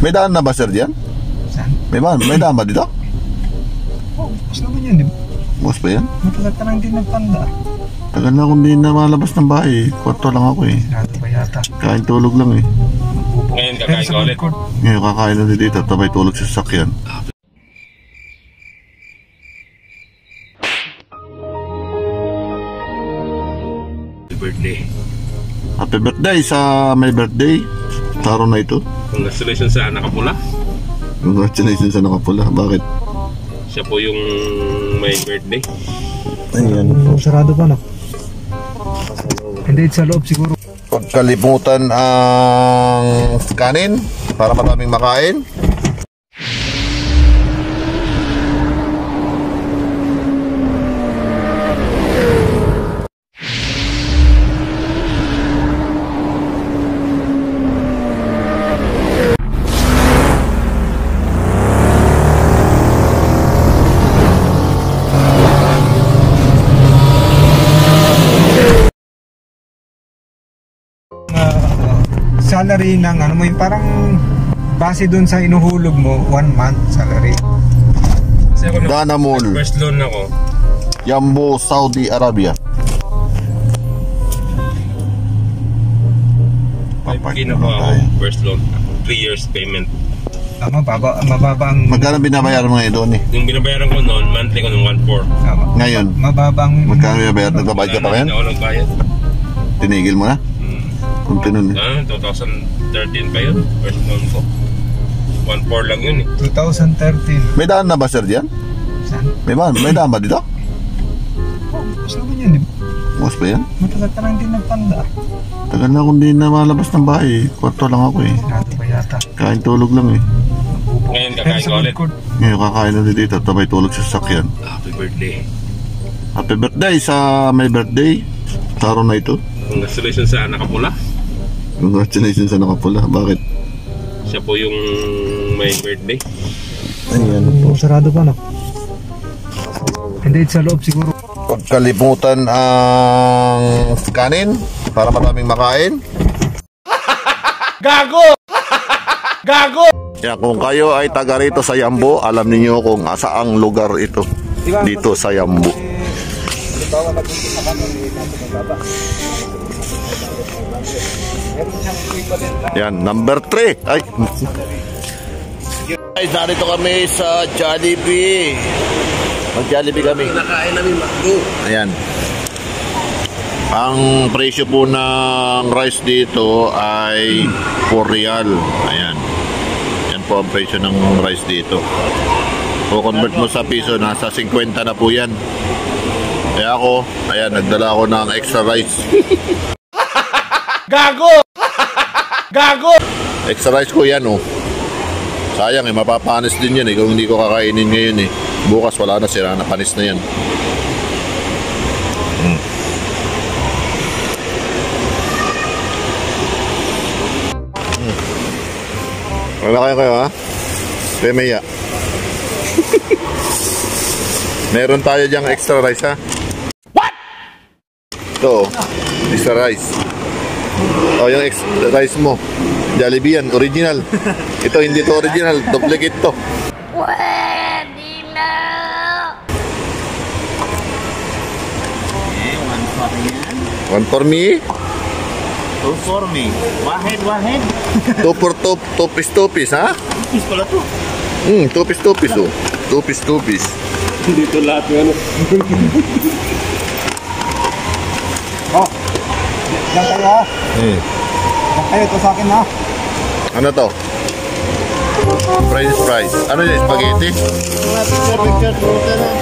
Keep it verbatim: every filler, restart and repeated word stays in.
May daan na ba, sir, dyan? Saan? May daan, may daan ba dito? Oo, oh, bus naman yun, di ba? Bus ba yan? Matagal ka lang din nagtanda. Tagal na akong di na malabas ng bahay. Kwarto lang ako eh. Sinabi pa yata. Kain tulog lang eh. Ngayon kakain ka ulit. Ngayon kakain ulit dito. Tabay tulog sa sasakyan. Happy birthday. Happy birthday sa may birthday. Sa araw na ito. Congratulations sa nakapula. Congratulations sa nakapula. Bakit? Siya po yung may birthday. Ayan po. Sarado pa, no? Hindi, sa loob siguro. Huwag kalimutan ang kanin para maraming makain. Salary ng ano mo yung parang base dun sa inuhulog mo, one month salary. Kasi ako Dana Mall, first loan ako. Yambo, Saudi Arabia. Pagkina ko ako first loan. three years payment. Ah, mababa, mababa ang... Magkano binabayaran mo ngayon doon eh? Yung binabayaran ko noon, monthly ko ng one four. Ah, Ngayon? Mababa ang... Magkano binabayaran? Nagbabayad ka pa ngayon? Wala na ako nagbayad. Tinigil mo na? Kung tinun eh. Ah, twenty thirteen pa yun. First loan ko. one four lang yun eh. twenty thirteen. May daan na ba, sir, dyan? Saan? May daan, may daan ba dito? Oo, oh, bus naman yun, di ba? Bus ba yan? Matagal ka lang din nagtanda. Tagal na akong di na malabas ng bahay. Kwarto lang ako eh. Sinabi pa yata. Kain tulog lang eh. Ngayon kakain ka ulit. Ngayon kakain ulit dito. Tabay tulog sa sasakyan. Happy birthday. Happy birthday sa may birthday. Sa araw na ito. Congratulations sa nakapula. Congratulations sa nakapula. Bakit? Siya po yung may birthday. Ayan po. Sarado pa, no? Hindi, sa loob siguro. Huwag kalimutan ang kanin para maraming makain. Gago! Gago! Kaya kung kayo ay taga rito sa Yambo, alam niyo kung saang lugar ito. Dito sa Yambo. Yan, number three. Ay. Guys, narito kami sa Jollibee. Mag-Jollibee kami. Nakain namin Macdo. Ayan. Ang presyo po ng rice dito ay four real. Ayan. Yan po ang presyo ng rice dito. Kung convert mo sa piso, nasa fifty na po yan. Kaya ako, ayan, nagdala ako ng extra rice. Gago! Gago! Extra rice ko yan, oh. Sayang eh, mapapanis din yan eh kung hindi ko kakainin ngayon eh. Bukas wala na, sira na, panis na yan. Hmm. Hmm. Wala kayo kayo ha? Pemaya. Meron tayo dyang extra rice ha? What? Ito, extra rice. O, yung extra rice mo. Jollibee yan, original. Ito, hindi to original. Duplicate to. Pwede na. Eh, one for yan. One for me. Two for me. Wahid, wahid. Two for two, two piece, two piece, ha? Ipis pala to. Hmm, two piece, two piece, oh. Two piece, two piece. Dito lahat yung ano. Oh, yan tayo ha. Hmm. Yan tayo, ito sa akin ha. Ano to? French fries. Ano yun? Spaghetti? Mga picture, picture, picture.